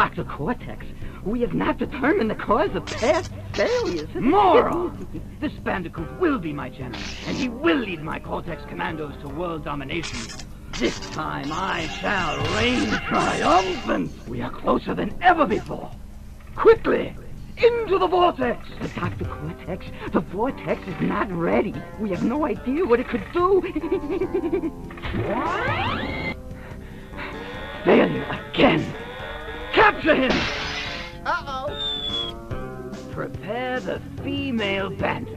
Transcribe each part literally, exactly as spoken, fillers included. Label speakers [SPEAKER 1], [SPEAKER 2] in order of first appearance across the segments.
[SPEAKER 1] Doctor Cortex, we have not determined the cause of past failures.
[SPEAKER 2] Moron! This Bandicoot will be my general, and he will lead my Cortex commandos to world domination. This time I shall reign triumphant. We are closer than ever before. Quickly! Into the vortex!
[SPEAKER 1] But Doctor Cortex, the vortex is not ready. We have no idea what it could do.
[SPEAKER 2] Failure again! Capture him!
[SPEAKER 3] Uh-oh.
[SPEAKER 2] Prepare the female bandit.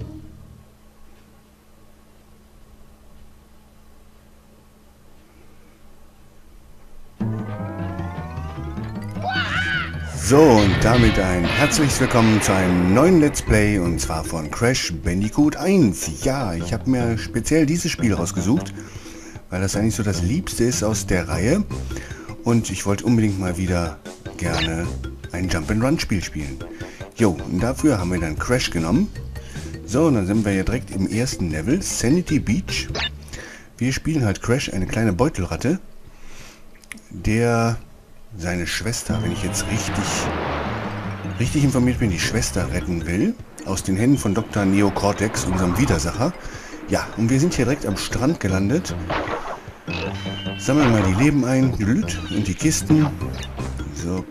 [SPEAKER 4] So, und damit ein herzliches Willkommen zu einem neuen Let's Play, und zwar von Crash Bandicoot eins. Ja, ich habe mir speziell dieses Spiel rausgesucht, weil das eigentlich so das Liebste ist aus der Reihe. Und ich wollte unbedingt mal wieder gerne ein Jump-and-Run-Spiel spielen. Jo, und dafür haben wir dann Crash genommen. So, und dann sind wir ja direkt im ersten Level, Sanity Beach. Wir spielen halt Crash, eine kleine Beutelratte, der seine Schwester, wenn ich jetzt richtig richtig informiert bin, die Schwester retten will, aus den Händen von Doktor Neo Cortex, unserem Widersacher. Ja, und wir sind hier direkt am Strand gelandet. Sammeln mal die Leben ein und die Kisten. So,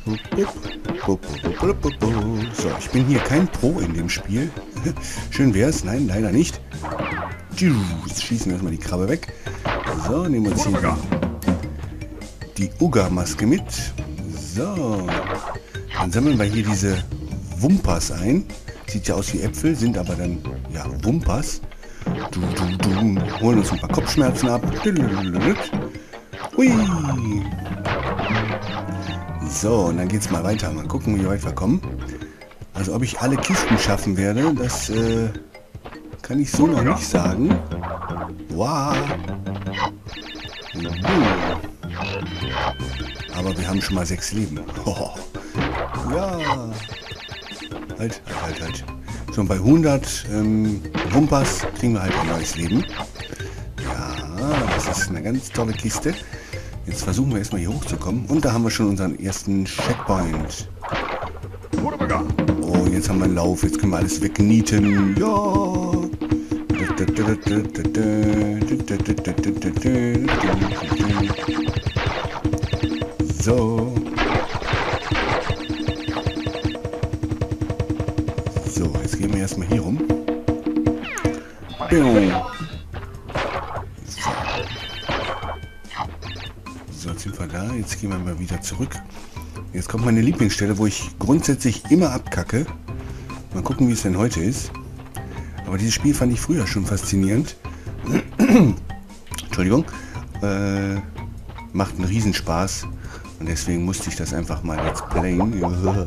[SPEAKER 4] so, ich bin hier kein Pro in dem Spiel. Schön wär's, nein, leider nicht. Jetzt schießen wir erstmal die Krabbe weg. So, nehmen wir uns hier die Uga-Maske mit. So. Dann sammeln wir hier diese Wumpas ein. Sieht ja aus wie Äpfel, sind aber dann, ja, Wumpas. Du, du, du. Holen uns ein paar Kopfschmerzen ab. Hui. So, und dann geht's mal weiter. Mal gucken, wie weit wir kommen. Also, ob ich alle Kisten schaffen werde, das äh, kann ich so noch nicht sagen. Wow. Aber wir haben schon mal sechs Leben. Oh. Ja. Halt, halt, halt. Schon bei hundert ähm, Wumpas kriegen wir halt ein neues Leben. Ja, das ist eine ganz tolle Kiste. Jetzt versuchen wir erstmal hier hochzukommen. Und da haben wir schon unseren ersten Checkpoint. Oh, jetzt haben wir einen Lauf. Jetzt können wir alles wegnieten. Ja. So. So, jetzt gehen wir erstmal hier rum. So, jetzt sind wir da. Jetzt gehen wir mal wieder zurück. Jetzt kommt meine Lieblingsstelle, wo ich grundsätzlich immer abkacke. Mal gucken, wie es denn heute ist. Aber dieses Spiel fand ich früher schon faszinierend. Entschuldigung. Äh, macht einen Riesenspaß. Und deswegen musste ich das einfach mal let's playen.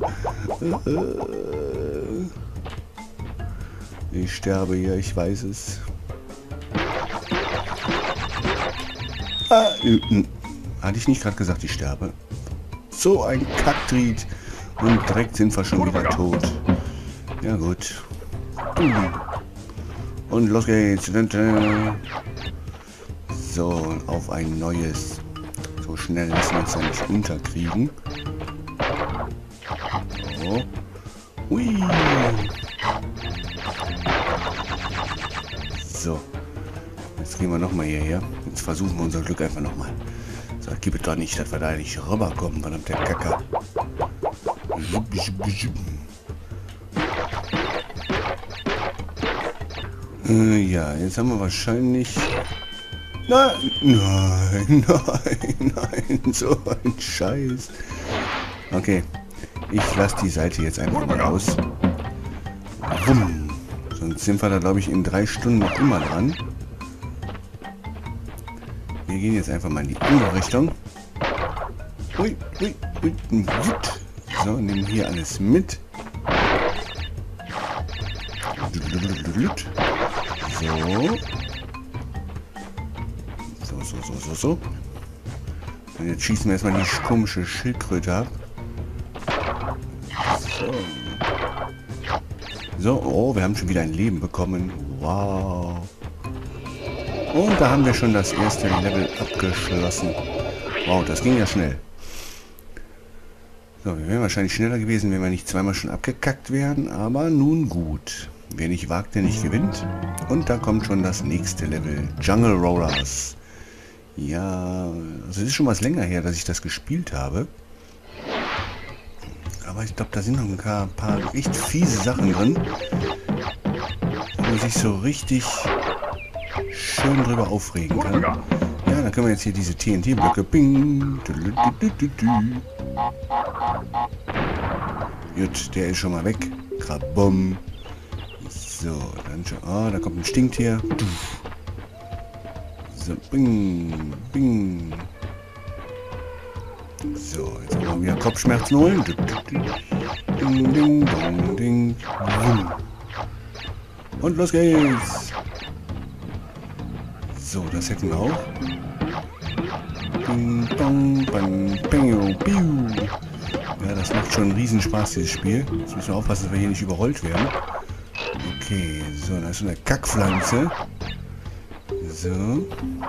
[SPEAKER 4] Ich sterbe hier, ich weiß es. Ah, äh, hatte ich nicht gerade gesagt, ich sterbe? So ein Kacktried. Und direkt sind wir schon wieder tot. Ja gut. Und los geht's. So, auf ein neues. So schnell lassen wir uns ja nicht unterkriegen. So. Hui. So. Jetzt gehen wir nochmal hierher. Jetzt versuchen wir unser Glück einfach nochmal. So, gib es doch nicht, dass wir da nicht rüberkommen, verdammt der Kacker. Äh, ja, jetzt haben wir wahrscheinlich... Nein, nein, nein, nein, so ein Scheiß. Okay, ich lasse die Seite jetzt einfach mal aus. Wumm. Sonst sind wir da, glaube ich, in drei Stunden noch immer dran. Wir gehen jetzt einfach mal in die andere Richtung. Ui, ui, ui, so, nehmen hier alles mit. So. So, so, so, so, so. Und jetzt schießen wir erstmal die komische Schildkröte ab. So. So, oh, wir haben schon wieder ein Leben bekommen. Wow. Und da haben wir schon das erste Level abgeschlossen. Wow, das ging ja schnell. So, wir wären wahrscheinlich schneller gewesen, wenn wir nicht zweimal schon abgekackt wären, aber nun gut. Wer nicht wagt, der nicht gewinnt. Und da kommt schon das nächste Level. Jungle Rollers. Ja, also es ist schon was länger her, dass ich das gespielt habe. Aber ich glaube, da sind noch ein paar, paar echt fiese Sachen drin. Wo man sich so richtig schön drüber aufregen kann. Ja, dann können wir jetzt hier diese T N T-Blöcke. Bing. Gut, der ist schon mal weg. Krabum. So, dann schon. Ah, da kommt ein Stinktier. So, bing, bing. So, jetzt haben wir wieder Kopfschmerzen holen. Ding, ding, ding, ding. Und los geht's. So, das hätten wir auch. Ding, dong, bang, bang, biu. Ja, das macht schon einen Riesenspaß, dieses Spiel. Jetzt müssen wir aufpassen, dass wir hier nicht überrollt werden. Okay, so, da ist so eine Kackpflanze. So.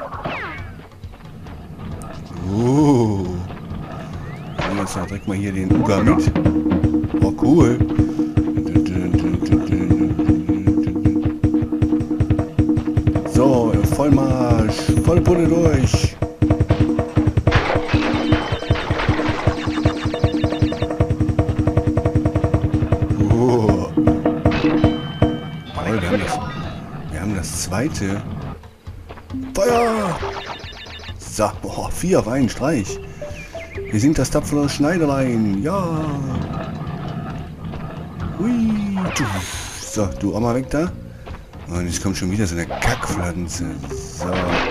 [SPEAKER 4] Oh. Nehmen wir jetzt noch direkt mal hier den Uga mit. Oh, cool. So, Vollmarsch. Volle Pulle durch. Oh. Oh, wir haben das, wir haben das zweite. Feuer! So, boah, vier auf einen Streich. Wir sind das tapfere Schneiderlein. Ja. Hui. So, du auch mal weg da. Und jetzt kommt schon wieder so eine Kackpflanze. So.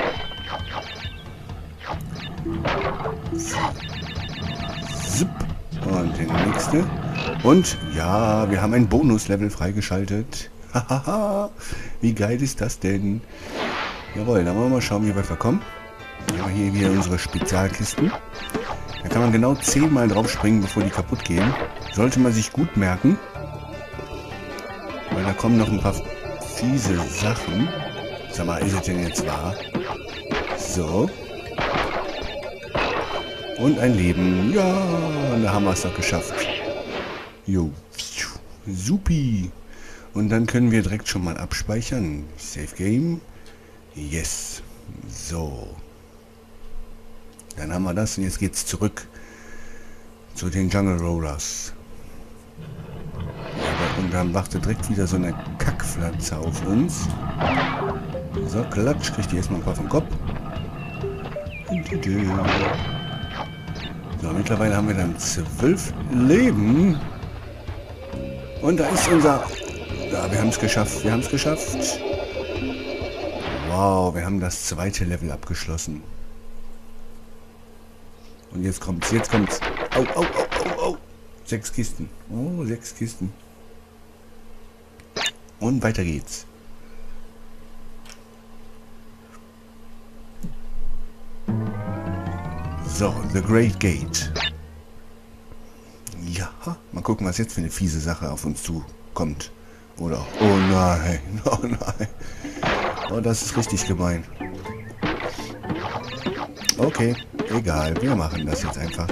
[SPEAKER 4] Zip. Und der nächste. Und ja, wir haben ein Bonuslevel freigeschaltet. Hahaha. Wie geil ist das denn? Jawohl, dann wollen wir mal schauen, wie weit wir kommen. Dann haben wir hier wieder unsere Spezialkisten. Da kann man genau zehnmal drauf springen, bevor die kaputt gehen. Sollte man sich gut merken. Weil da kommen noch ein paar fiese Sachen. Sag mal, ist es denn jetzt wahr? So. Und ein Leben. Ja, und da haben wir es doch geschafft. Jo. Supi. Und dann können wir direkt schon mal abspeichern. Save Game. Yes. So. Dann haben wir das und jetzt geht's zurück zu den Jungle Rollers. Ja, und dann wartet direkt wieder so eine Kackpflanze auf uns. So, klatsch, kriegt die erstmal ein paar vom Kopf. So, mittlerweile haben wir dann zwölf Leben. Und da ist unser... Ja, wir haben es geschafft, wir haben es geschafft. Wow, wir haben das zweite Level abgeschlossen. Und jetzt kommt's, jetzt kommt's. Au, au, au, au, au. Sechs Kisten. Oh, sechs Kisten. Und weiter geht's. So, The Great Gate. Ja, mal gucken, was jetzt für eine fiese Sache auf uns zukommt. Oder, oh nein, oh nein. Oh, das ist richtig gemein. Okay, egal, wir machen das jetzt einfach.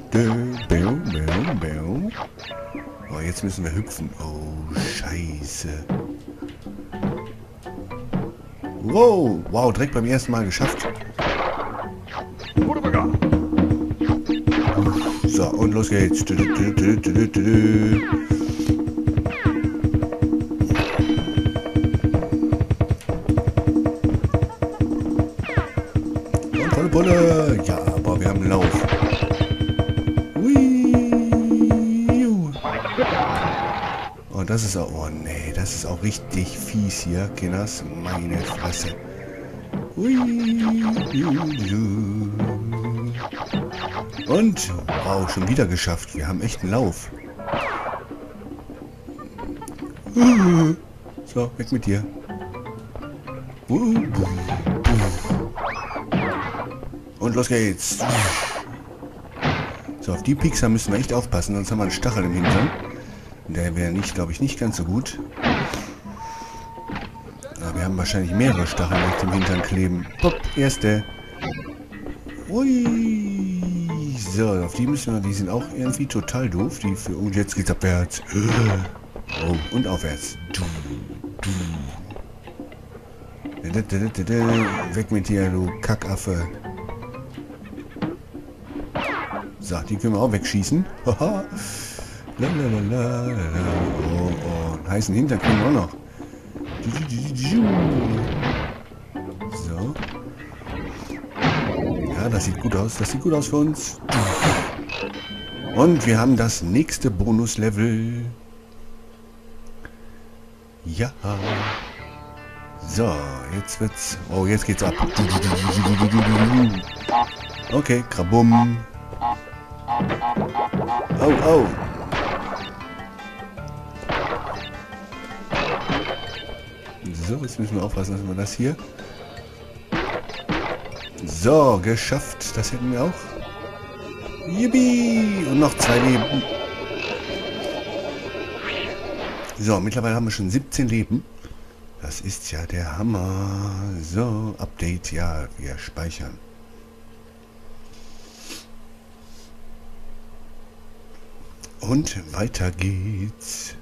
[SPEAKER 4] Oh, jetzt müssen wir hüpfen. Oh, scheiße. Wow, wow, direkt beim ersten Mal geschafft. So, und los geht's. Bulle. Ja, aber wir haben Lauf. Hui. Oh, das ist auch... Oh, nee, das ist auch richtig fies hier, Kinders. Meine Fresse. Hui. Und, wow, schon wieder geschafft. Wir haben echt einen Lauf. So, weg mit dir. Und los geht's. So, auf die Pixar müssen wir echt aufpassen, sonst haben wir einen Stachel im Hintern. Der wäre nicht, glaube ich, nicht ganz so gut. Aber wir haben wahrscheinlich mehrere Stacheln auf dem Hintern kleben. Pop, erste. Ui. So, auf die müssen wir, die sind auch irgendwie total doof. Die für, oh, jetzt geht's abwärts. Oh, und aufwärts. Weg mit dir, du Kackaffe. So, die können wir auch wegschießen. Haha. Lalalala. Oh, oh, einen heißen Hintern kriegen wir auch noch. So. Ja, das sieht gut aus. Das sieht gut aus für uns. Und wir haben das nächste Bonuslevel. Ja. So, jetzt wird's... Oh, jetzt geht's ab. Okay, krabum. Oh, oh. So, jetzt müssen wir aufpassen, dass wir das hier... So, geschafft. Das hätten wir auch. Yippie! Und noch zwei Leben. So, mittlerweile haben wir schon siebzehn Leben. Das ist ja der Hammer. So, Update. Ja, wir speichern. Und weiter geht's.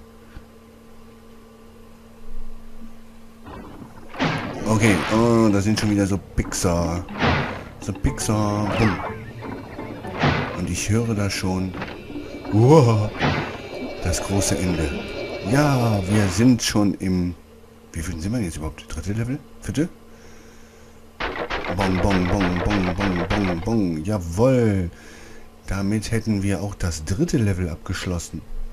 [SPEAKER 4] Okay, oh, da sind schon wieder so Pixar. So Pixar. Boom. Und ich höre da schon. Wow, das große Ende. Ja, wir sind schon im... Wie viel sind wir jetzt überhaupt? Dritte Level? Vierte? Bong, bong, bong, bong, bong, bong, bong. Jawohl. Damit hätten wir auch das dritte Level abgeschlossen.